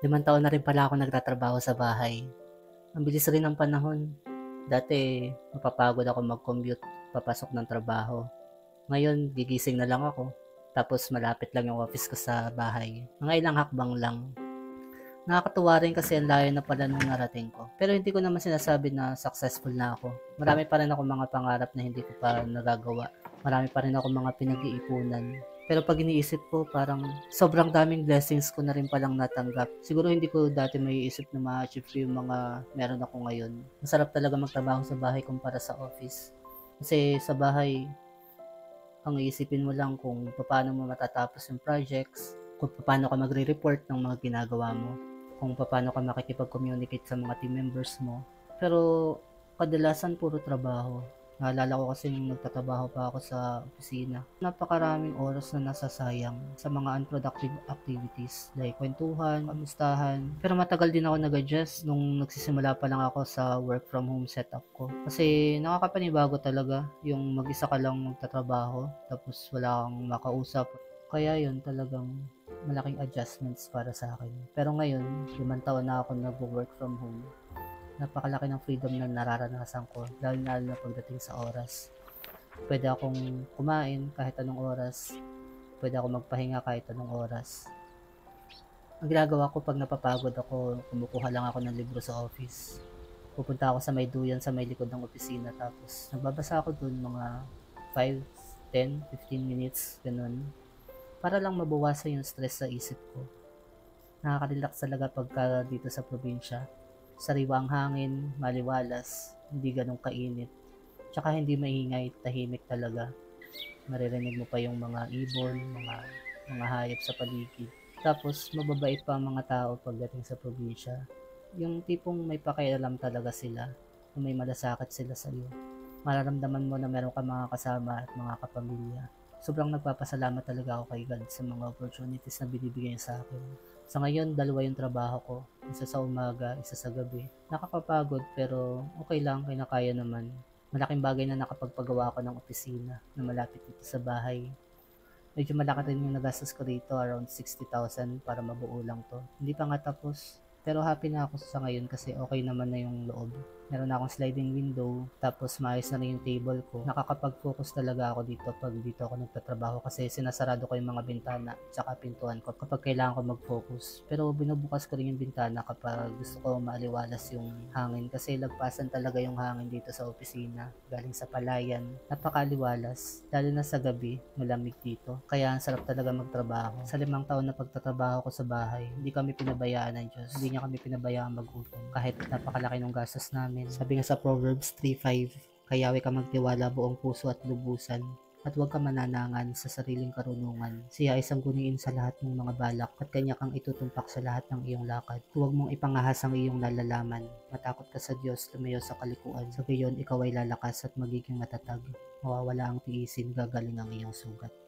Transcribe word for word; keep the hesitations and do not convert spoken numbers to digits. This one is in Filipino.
Limang taon na rin pala ako nagtatrabaho sa bahay. Ang bilis rin ng panahon. Dati, mapapagod ako mag-commute, papasok ng trabaho. Ngayon, gigising na lang ako. Tapos malapit lang yung office ko sa bahay. Mga ilang hakbang lang. Nakakatuwa rin kasi ang layo na pala nung narating ko. Pero hindi ko naman sinasabi na successful na ako. Marami pa rin ako mga pangarap na hindi ko pa nagagawa. Marami pa rin ako mga pinag-iipunan. Pero pag iniisip ko, parang sobrang daming blessings ko na rin palang natanggap. Siguro hindi ko dati maiisip na ma-achieve ko yung mga meron ako ngayon. Masarap talaga magtrabaho sa bahay kumpara sa office. Kasi sa bahay, ang iisipin mo lang kung paano mo matatapos yung projects, kung paano ka magre-report ng mga ginagawa mo, kung paano ka makikipag-communicate sa mga team members mo. Pero kadalasan puro trabaho. Naalala ko kasi nung nagtatrabaho pa ako sa opisina, napakaraming oras na nasasayang sa mga unproductive activities like kwentuhan, kamustahan. Pero matagal din ako nag-adjust nung nagsisimula pa lang ako sa work from home setup ko. Kasi nakakapanibago talaga yung mag-isa ka lang magtatrabaho tapos wala kang makausap. Kaya yun talagang malaking adjustments para sa akin. Pero ngayon, limang taon na ako nag-work from home. Napakalaki ng freedom na nararanasan ko, lalo na na pagdating sa oras. Pwede akong kumain kahit anong oras. Pwede ako magpahinga kahit anong oras. Ang ginagawa ko pag napapagod ako, kumukuha lang ako ng libro sa office. Pupunta ako sa may duyan sa may likod ng opisina tapos nagbabasa ako dun mga five, ten, fifteen minutes, ganun. Para lang mabawasan yung stress sa isip ko. Nakaka-relax talaga pagka dito sa probinsya. Sariwa ang hangin, maliwalas, hindi ganun kainit. Tsaka hindi maingay, tahimik talaga. Maririnig mo pa yung mga ibon, mga, mga hayop sa paligid. Tapos mababait pa ang mga tao pagdating sa probinsya. Yung tipong may pakialam talaga sila, kung may malasakit sila sa iyo. Mararamdaman mo na meron ka mga kasama at mga kapamilya. Sobrang nagpapasalamat talaga ako kay God sa mga opportunities na binibigay niya sa akin. Sa ngayon, dalawa yung trabaho ko. Isa sa umaga, isa sa gabi. Nakakapagod pero okay lang, kinakaya naman. Malaking bagay na nakapagpagawa ako ng opisina na malapit dito sa bahay. Medyo malaki rin yung nagastos ko dito, around sixty thousand para mabuo lang to. Hindi pa nga tapos. Pero happy na ako sa ngayon kasi okay naman na yung loob. Meron na akong sliding window, tapos maayos na rin yung table ko. Nakakapag-focus talaga ako dito pag dito ako nagtatrabaho kasi sinasarado ko yung mga bintana tsaka pintuan ko kapag kailangan ko mag-focus. Pero binubukas ko rin yung bintana kapag gusto ko maaliwalas yung hangin kasi lagpasan talaga yung hangin dito sa opisina. Galing sa palayan, napakaliwalas. Lalo na sa gabi, malamig dito. Kaya ang sarap talaga magtrabaho. Sa limang taon na pagtatrabaho ko sa bahay, hindi kami pinabayaan ng Diyos. Hindi niya kami pinabayaan magutom. Kahit napakalaki ng gastos namin. Sabi nga sa Proverbs three five, kayawi ka magtiwala buong puso at lubusan, at huwag ka mananangan sa sariling karunungan. Siya ay sangguniin sa lahat ng mga balak at kanya kang itutumpak sa lahat ng iyong lakad. Huwag mong ipangahas ang iyong nalalaman. Matakot ka sa Diyos, lumayo sa kalikuan. Sa gayon, ikaw ay lalakas at magiging matatag. Mawawala ang tiisin, gagaling ang iyong sugat.